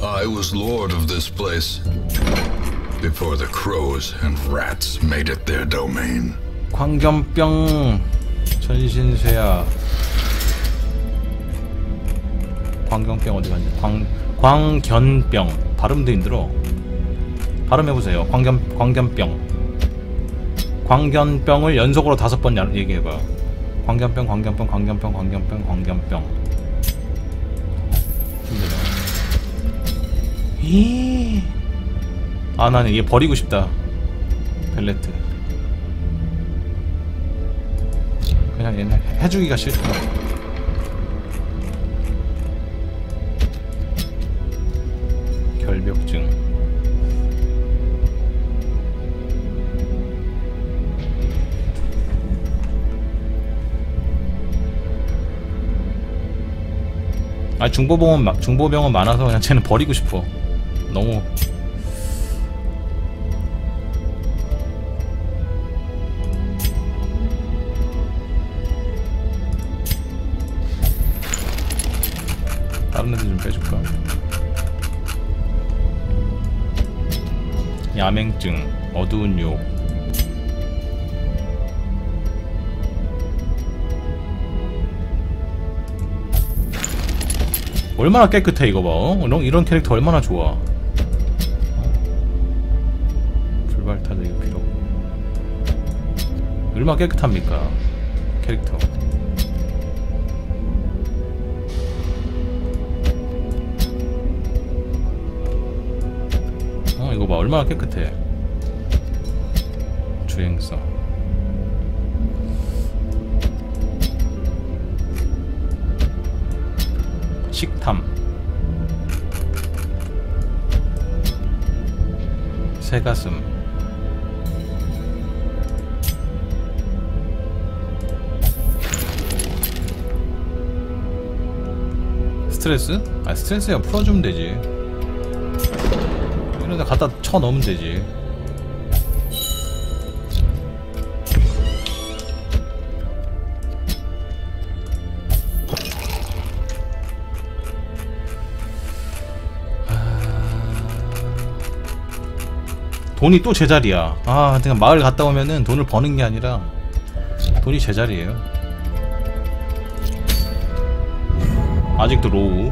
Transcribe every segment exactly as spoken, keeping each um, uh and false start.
I was lord of this place before the crows and rats made it their domain. 광견병 전신쇠야. 광견병 어디 갔냐? 광 광견병 발음도 힘들어. 발음해보세요. 광견 광견병. 광견병을 연속으로 다섯 번 얘기해봐요. 광견병, 광견병, 광견병, 광견병, 광견병. 힘들어. 이. 아, 나는 얘 버리고 싶다. 벨레트. 그냥 얘는 해주기가 싫다. 결벽증. 아, 중보병은 중보병은 많아서 그냥 쟤는 버리고 싶어. 너무 다른 애들 좀 빼줄까? 야맹증, 어두운 욕. 얼마나 깨끗해 이거 봐. 어? 이런, 이런 캐릭터 얼마나 좋아. 어? 불발타도 이거 필요 없고. 얼마나 깨끗합니까 캐릭터. 어 이거 봐 얼마나 깨끗해. 주행성. 식탐. 새가슴. 스트레스? 아 스트레스야 풀어주면 되지. 이러다 갖다 쳐 넣으면 되지. 돈이 또 제자리야. 아, 그냥 마을 갔다 오면은 돈을 버는 게 아니라 돈이 제자리예요. 아직도 로우.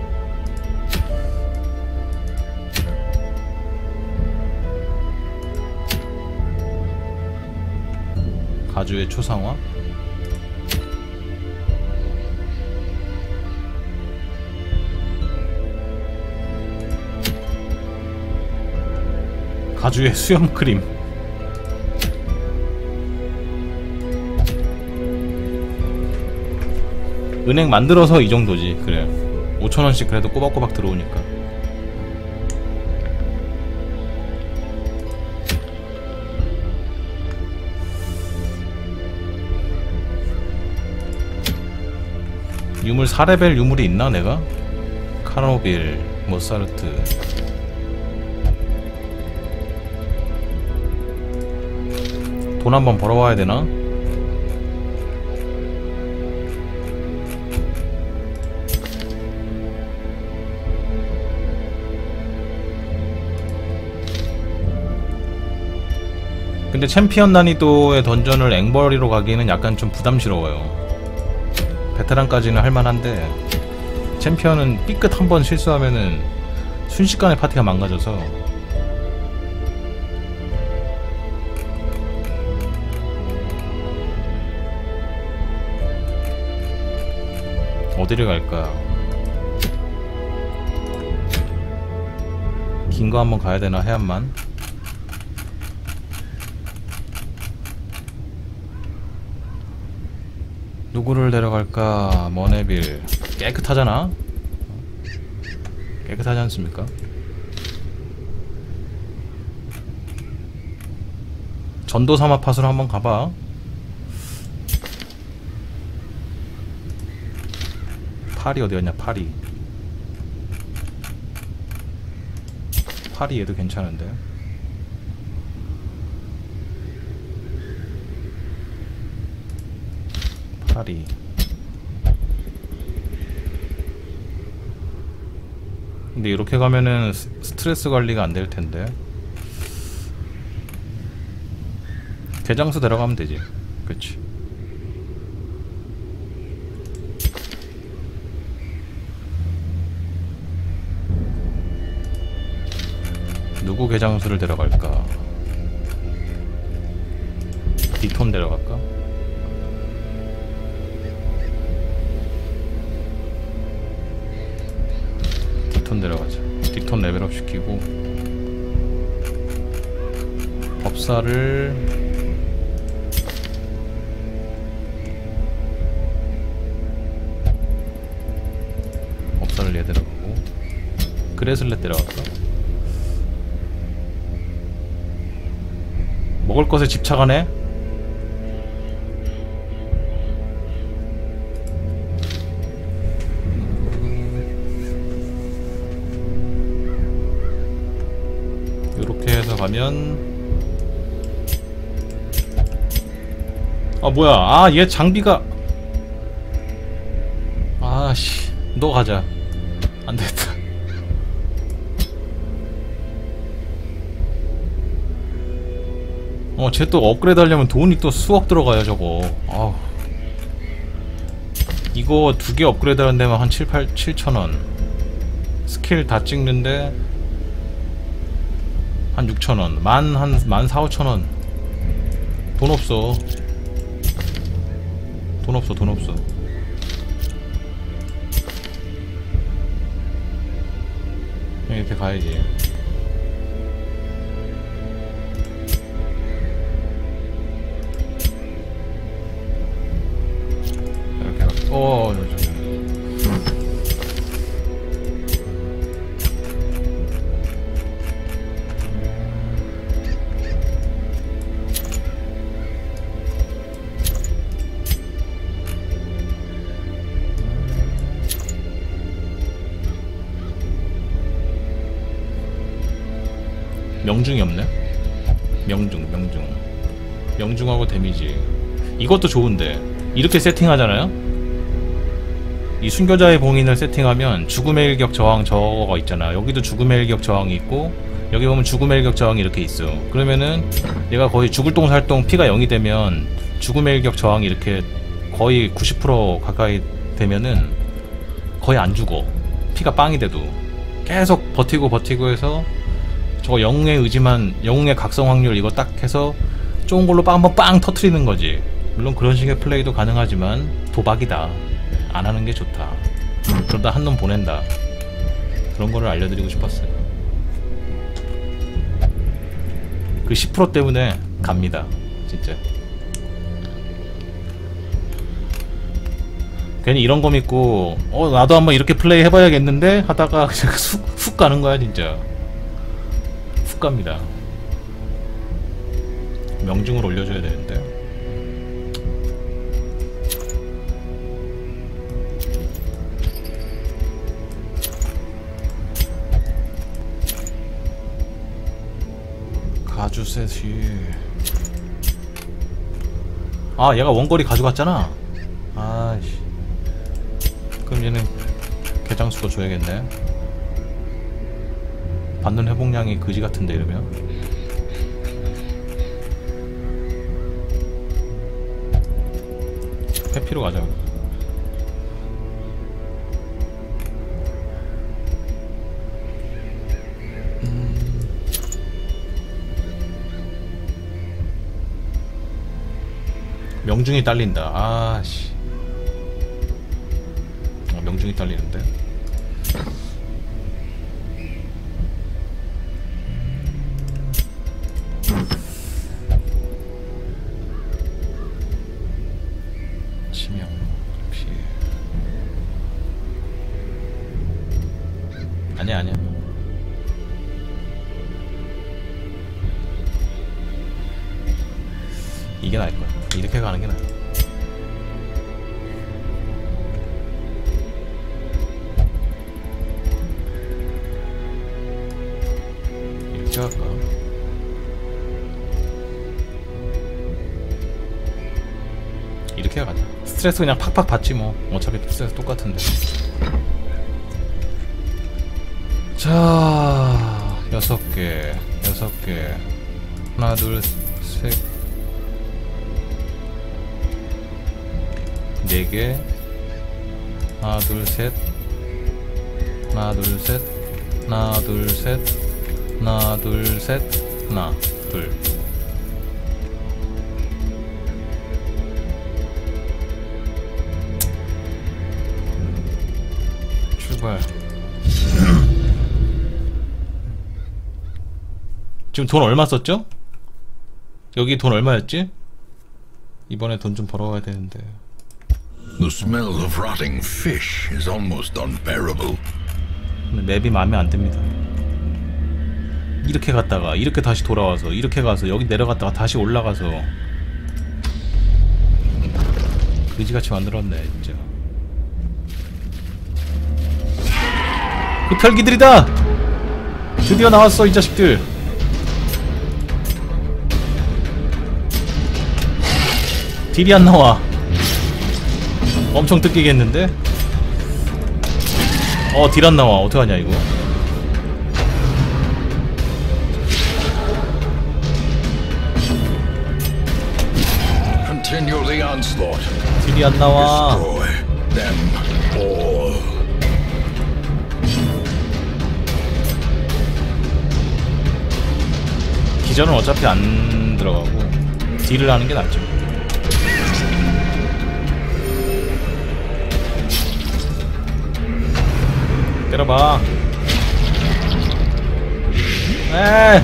가주의 초상화. 가주의 수염크림. 은행 만들어서 이 정도지. 그래 오천원씩 그래도 꼬박꼬박 들어오니까. 유물 사 레벨 유물이 있나 내가? 카노빌, 모사르트. 돈 한번 벌어와야 되나? 근데 챔피언 난이도의 던전을 앵벌이로 가기에는 약간 좀 부담스러워요. 베테랑까지는 할만한데 챔피언은 삐끗 한번 실수하면은 순식간에 파티가 망가져서. 어디를 갈까? 긴 거 한번 가야 되나? 해안만. 누구를 데려갈까? 머네빌. 깨끗하잖아? 깨끗하지 않습니까? 전도사마팟으로 한번 가봐. 파리 어디였냐? 파리. 파리 얘도 괜찮은데. 파리. 근데 이렇게 가면은 스- 스트레스 관리가 안 될 텐데. 개장수 데려가면 되지. 그치. 누구 개장수를 데려갈까? 디톤 데려갈까? 디톤 데려가자. 디톤 레벨업 시키고 법사를 법사를 얘 데려가고 그레슬렛 데려갈까? 먹을 것에 집착하네? 요렇게 해서 가면 아 뭐야 아 얘 장비가 아씨 너 가자 안되겠다. 어, 쟤 또 업그레이드 하려면 돈이 또 수억 들어가요, 저거. 아우. 이거 두 개 업그레이드 하는 데만 한 칠, 팔, 칠천 원. 스킬 다 찍는데 한 육천 원. 만, 한, 만 사, 오천 원. 돈 없어. 돈 없어, 돈 없어. 이렇게 가야지. 어, 명중이 없네. 명중, 명중. 명중하고 데미지. 이것도 좋은데. 이렇게 세팅하잖아요? 이 순교자의 봉인을 세팅하면 죽음의 일격 저항 저거가 있잖아. 여기도 죽음의 일격 저항이 있고 여기 보면 죽음의 일격 저항이 이렇게 있어. 그러면은 얘가 거의 죽을 똥 살 똥 피가 영이 되면 죽음의 일격 저항이 이렇게 거의 구십 퍼센트 가까이 되면은 거의 안 죽어. 피가 빵이 돼도 계속 버티고 버티고 해서 저거 영웅의 의지만 영웅의 각성 확률 이거 딱 해서 좋은 걸로 빵 한번 빵 터트리는 거지. 물론 그런 식의 플레이도 가능하지만 도박이다. 안 하는 게 좋다. 그러다 한 놈 보낸다. 그런 거를 알려드리고 싶었어요. 그 십 퍼센트 때문에 갑니다. 진짜. 괜히 이런 거 믿고 어 나도 한번 이렇게 플레이 해봐야겠는데 하다가 그냥 훅, 훅 가는 거야 진짜. 훅 갑니다. 명중을 올려줘야 되는데. 가주셋이 아 얘가 원거리 가져갔잖아. 아이씨 그럼 얘는 개장수도 줘야겠네. 받는 회복량이 그지같은데 이러면. 회피로 가자. 명중이 딸린다. 아씨. 어, 명중이 딸리는데. 치명 피. 아니야 아니야. 이게 나을 거야. 이렇게 가는 게 나아. 이렇게 할까? 이렇게 가자. 스트레스 그냥 팍팍 받지 뭐. 어차피 스트레스 똑같은데. 자, 여섯 개, 여섯 개. 하나, 둘, 셋, 네 개. 하나, 둘, 셋. 하나, 둘, 셋. 하나, 둘, 셋. 하나, 둘, 셋. 하나, 둘. 출발. 지금 돈 얼마 썼죠? 여기 돈 얼마였지? 이번에 돈 좀 벌어와야 되는데. The smell of rotting fish is almost unbearable. 근데 맵이 마음에 안 듭니다. 이렇게 갔다가 이렇게 다시 돌아와서 이렇게 가서 여기 내려갔다가 다시 올라가서 그지같이 만들었네 진짜. 흡혈귀들이다! 드디어 나왔어 이 자식들. 딜이 안 나와. 엄청 뜯기겠는데? 어, 딜 안 나와. 어떡하냐 이거. Continue the onslaught. 딜이 안 나와. Destroy them all. 기전은 어차피 안 들어가고 딜을 하는 게 낫죠. 때려봐. 에이.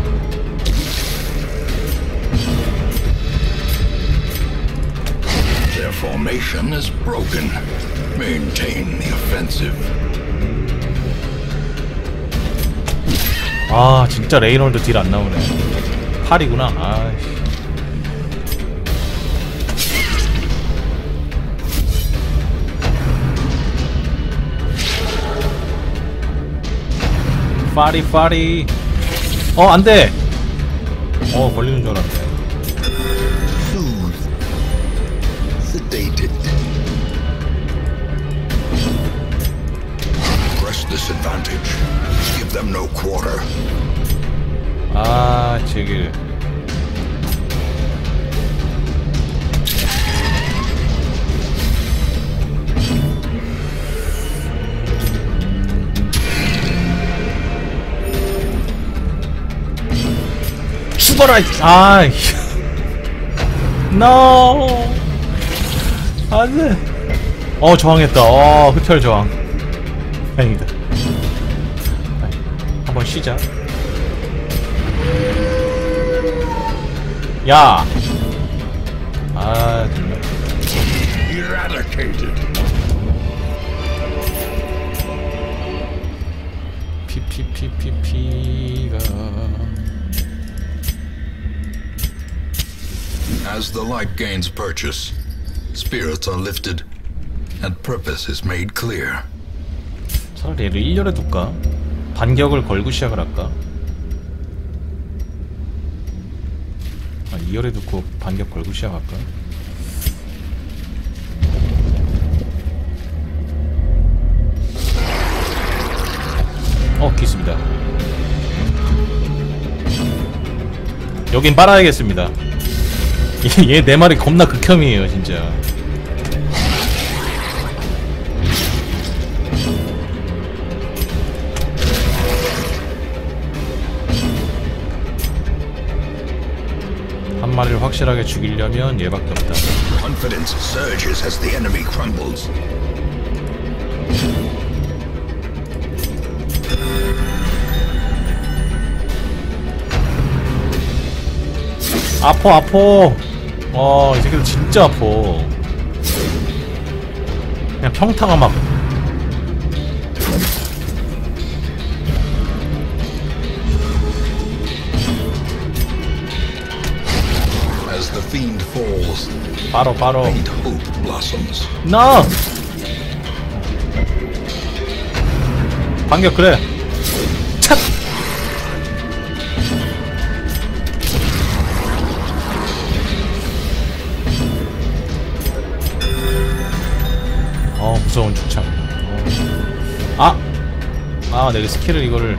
Their formation is broken. Maintain the offensive. 아 진짜 레이놀드 딜 안 나오네. 팔이구나. 아이씨. 파리 파리. 어 안돼. 어 걸리는 줄 알았네. Soothed. Sedated. Press this advantage. Give them no quarter. 아 제길. 죽어라! 아이. No! 안 돼! 어, 저항했다. 어, 흡혈 저항. 다행이다. 한번 쉬자. 야! 아, 정말. Eradicated. 피피피피피가. As the light gains purchase, spirits are lifted, and purpose is made clear. 차라리 얘를 일 열에 둘까? 반격을 걸고 시작을 할까? 아, 이 열에 두고 반격 걸고 시작할까? 어, 기습이다. 여긴 빨아야겠습니다. 얘 내 말이 겁나 극혐이에요 진짜. 한 마리를 확실하게 죽이려면 얘밖에 없다. Confidence surges as the enemy crumbles. 아파 아파. 어, 이 새끼들 진짜 아파. 그냥 평타가 막. As the fiend falls, 바로 바로. faint hope blossoms. 나. 반격 그래. 찹. 어 무서운 축창. 어. 아 아 내가 스킬을 이거를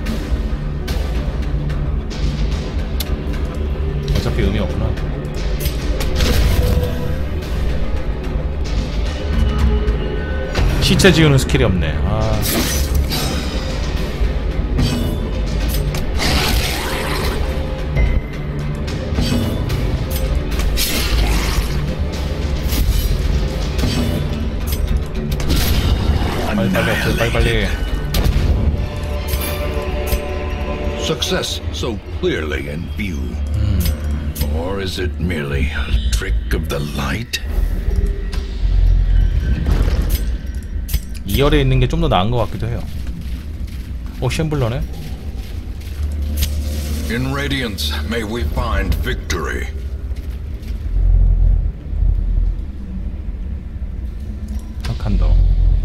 어차피 의미 없구나. 시체 지우는 스킬이 없네. 아. 빨리 빨리 없애 빨리 빨리. Success so clearly in view. Or is it merely a trick of the light? 이열에 있는 게 좀 더 나은 것 같기도 해요. 어, 쉔블러네? In Radiance, may we find victory. 한 더.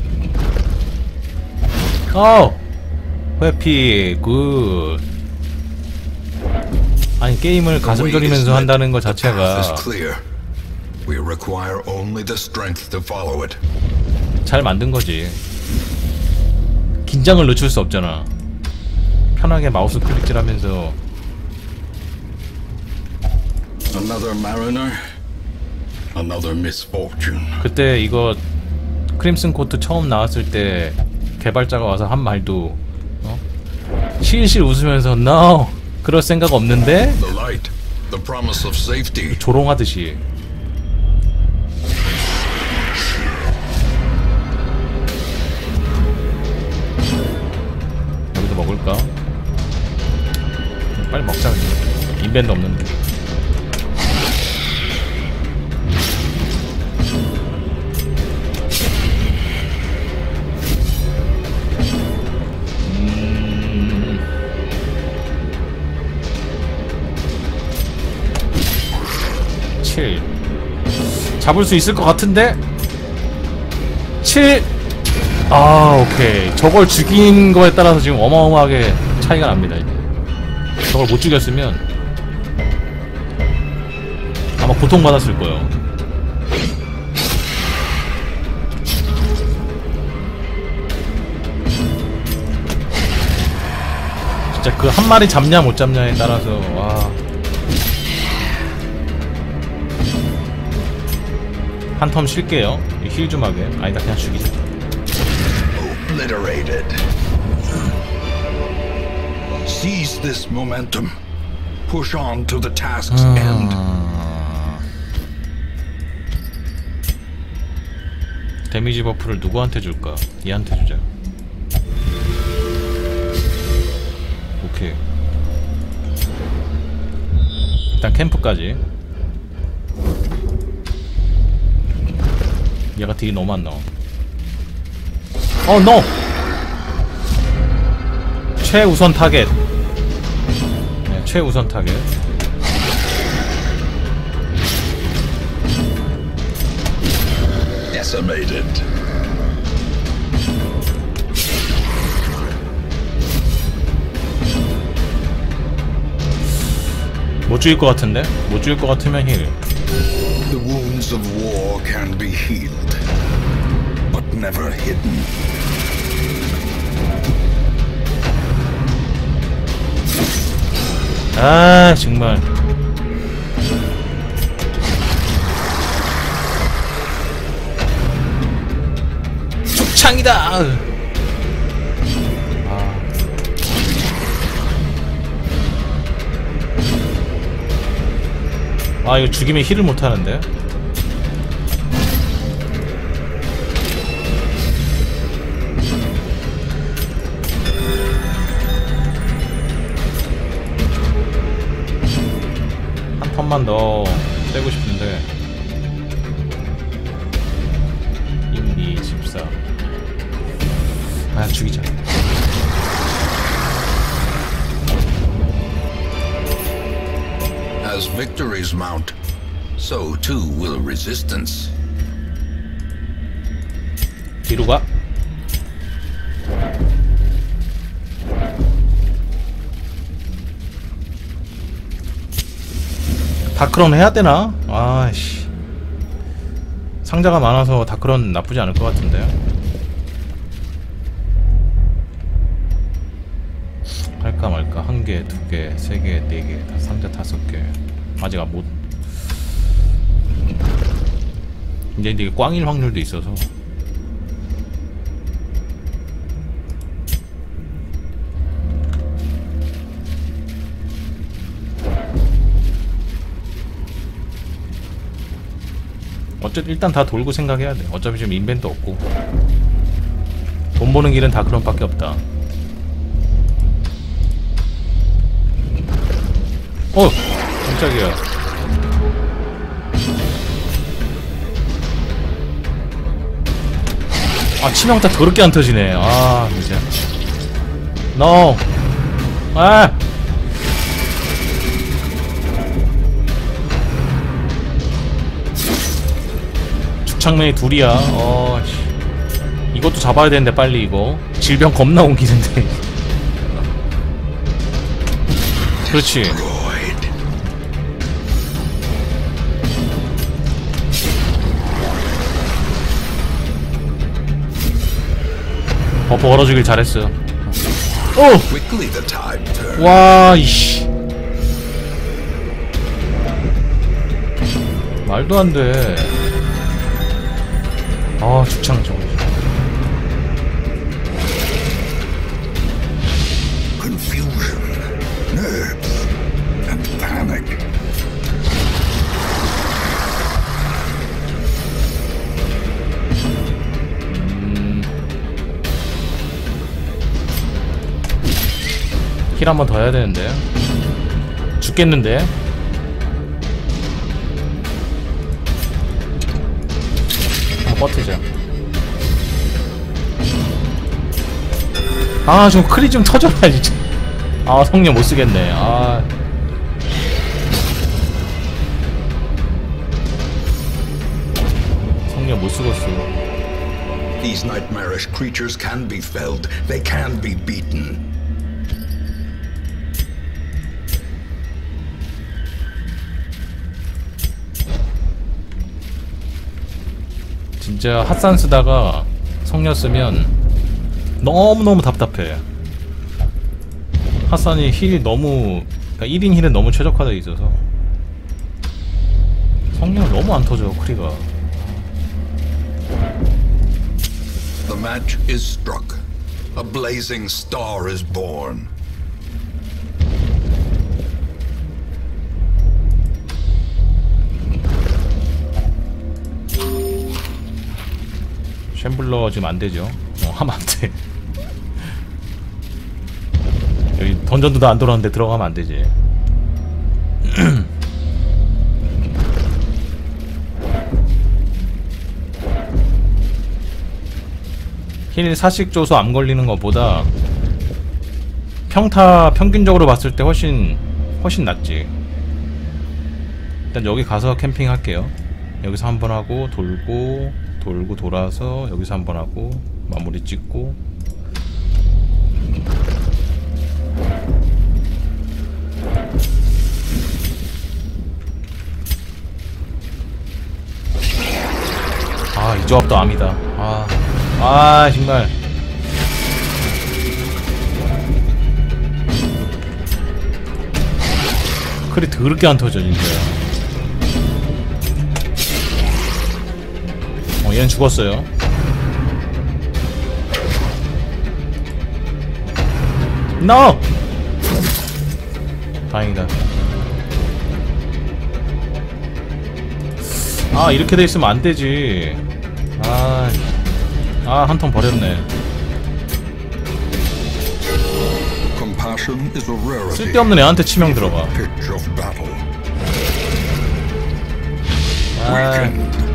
어! 회피, 굿. 아니, 게임을 가슴 졸이면서 한다는 것 자체가 We require only the strength to follow it. 잘 만든 거지. 긴장을 늦출 수 없잖아. 편하게 마우스 클릭질하면서. Another mariner, another misfortune. 그때 이거 크림슨 코트 처음 나왔을 때 개발자가 와서 한 말도 어? 실실 웃으면서 No! 그럴 생각 없는데? The light, the promise of safety. 조롱하듯이. 여기도 먹을까? 빨리 먹자 그냥. 인벤도 없는데. 음... 칠. 잡을 수 있을 것 같은데? 칠! 아, 오케이. 저걸 죽인 거에 따라서 지금 어마어마하게 차이가 납니다, 이제. 저걸 못 죽였으면 아마 고통받았을 거예요. 진짜 그 한 마리 잡냐 못 잡냐에 따라서, 와. 한 텀 쉴게요. 힐 좀 하게. 아니다, 그냥 죽이자. Obliterated. Seize this momentum. Push on to the task's 음... end. 데미지 버프를 누구한테 줄까? 얘한테 주자. 오케이. 일단 캠프까지. 얘가 딜이 너무 안 나와. 어, 노! 최우선 타겟. 네, 최우선 타겟. Decimated. 못 죽일 것 같은데? 못 죽일 것 같으면 힐. The wounds of war can be healed, but never hidden. 아, 정말. 죽창이다. 아. 아, 이거 죽이면 힐을 못 하는데. 한 턴만 더 빼고 싶은데. 일, 이, 십사. 아, 죽이자. As victories mount, so too will resistance. 뒤로 가. 다크런 해야 되나? 아씨. 상자가 많아서 다크런 나쁘지 않을 것 같은데. 한 개, 두 개, 세 개, 네 개, 다 상자 다섯 개. 아직 못. 이제 이게 꽝일 확률도 있어서. 어쨌든 일단 다 돌고 생각해야 돼. 어차피 지금 인벤도 없고 돈 버는 길은 다 그런 밖에 없다. 어! 깜짝이야. 아 치명타 더럽게 안 터지네. 아 진짜. NO! 아! 죽창맨이 둘이야. 어, 씨. 이것도 잡아야 되는데 빨리 이거. 질병 겁나 옮기는데. 그렇지. 버퍼 걸어주길 잘했어. 오! 와, 이씨. 말도 안 돼. 아, 죽창 저거. Confusion, nerves, and panic. 음... 힐 한 번 더 해야 되는데. 죽겠는데. 버티자. 아, 좀 크리 좀 터져라 진짜. 아, 성령 못 쓰겠네. 아. 성령 못 쓰겠어. These nightmarish creatures can be felled. They can be beaten. 진짜 핫산 쓰다가 성녀 쓰면 너무너무 답답해. 핫산이 힐이 너무, 그러니까 일 인 힐은 너무 최적화되어 있어서 성녀는 너무 안 터져 크리가. The match is struck. A blazing star is born. 쉔블러 지금 안되죠. 어, 하면 안돼. 여기 던전도 다 안 돌아오는데 들어가면 안되지. 힐 사식 줘서 암 걸리는 것보다 평타 평균적으로 봤을 때 훨씬 훨씬 낫지. 일단 여기 가서 캠핑 할게요. 여기서 한번 하고 돌고 돌고 돌아서 여기서 한번 하고 마무리 찍고. 아, 이 조합도 암이다. 아, 아 정말. 크리 더럽게 안 터져 진짜. 어, 얘는 죽었어요. NO! 다행이다. 아, 이렇게 돼 있으면 안 되지. 아, 아, 한 턴 버렸네. 쓸데없는 애한테 치명 들어가. 아.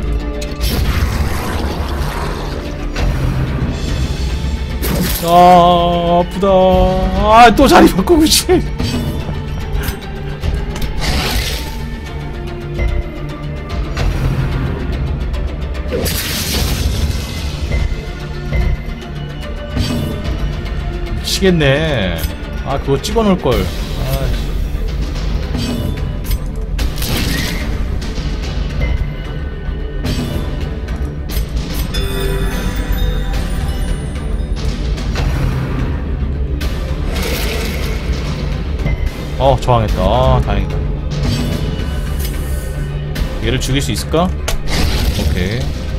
아, 아프다. 아, 또 자리 바꾸고 씨. 미치겠네. 아, 그거 찍어놓을 걸. 아. 어 저항했다. 아 다행이다. 얘를 죽일 수 있을까? 오케이.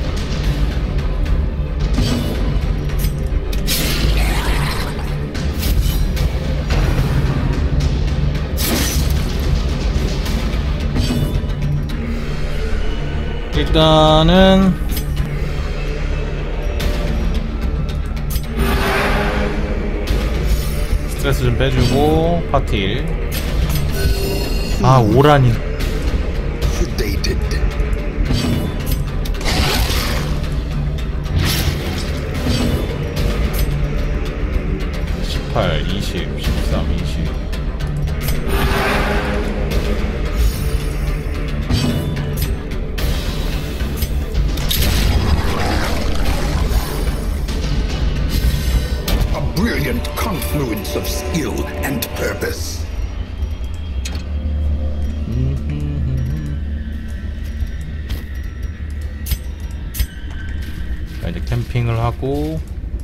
일단은 스트레스 좀 빼주고 파티 일. 아 오라니. Sedated. 십팔, 이십, 십삼, 이십. A brilliant confluence of skill and purpose. 자, 이제 캠핑을 하고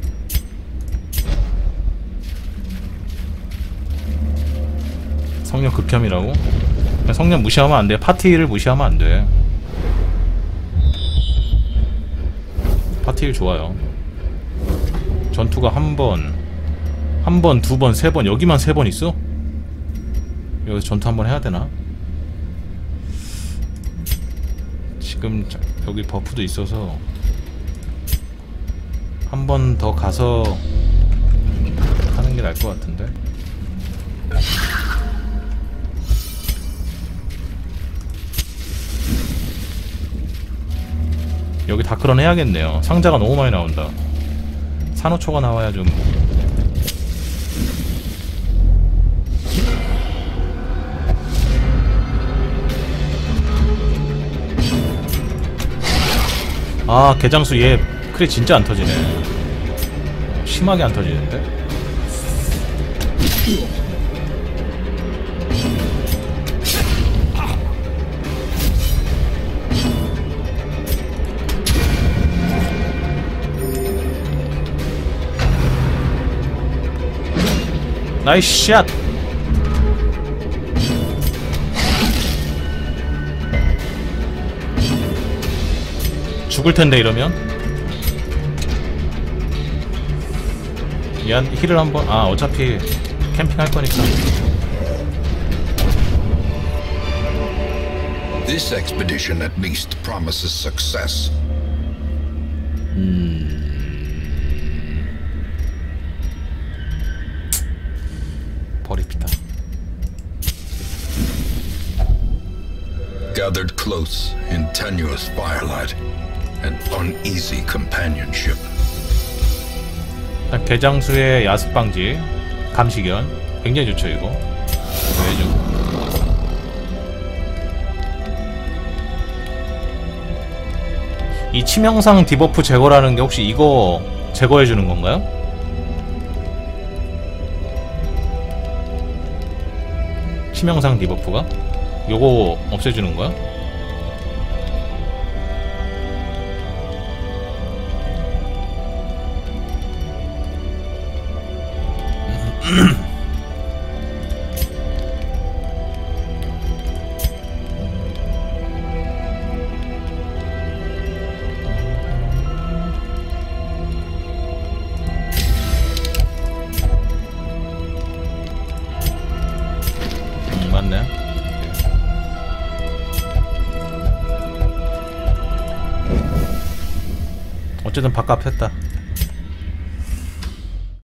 성령 극혐이라고? 성령 무시하면 안 돼. 파티를 무시하면 안 돼. 파티일 좋아요. 전투가 한 번, 한 번, 두 번, 세 번, 여기만 세 번 있어? 여기서 전투 한 번 해야 되나? 지금 자, 여기 버프도 있어서 한 번 더 가서 하는 게 나을 것 같은데. 여기 다크런 해야겠네요. 상자가 너무 많이 나온다. 산호초가 나와야 좀. 아 개장수 얘 크리 진짜 안 터지네. 심하게 안 터지는데? 나이스 샷! 죽을텐데 이러면? 얘한 힐을 한번. 아 어차피 캠핑 할 거니까. This expedition at least promises success. 음... 버립시다. Gathered close in tenuous firelight and uneasy companionship. 개장수의 야습 방지, 감시견 굉장히 좋죠 이거. 왜죠? 이 치명상 디버프 제거라는 게 혹시 이거 제거해 주는 건가요? 치명상 디버프가? 요거 없애주는 거야? 음, 맞네. 어쨌든 바깥 했다.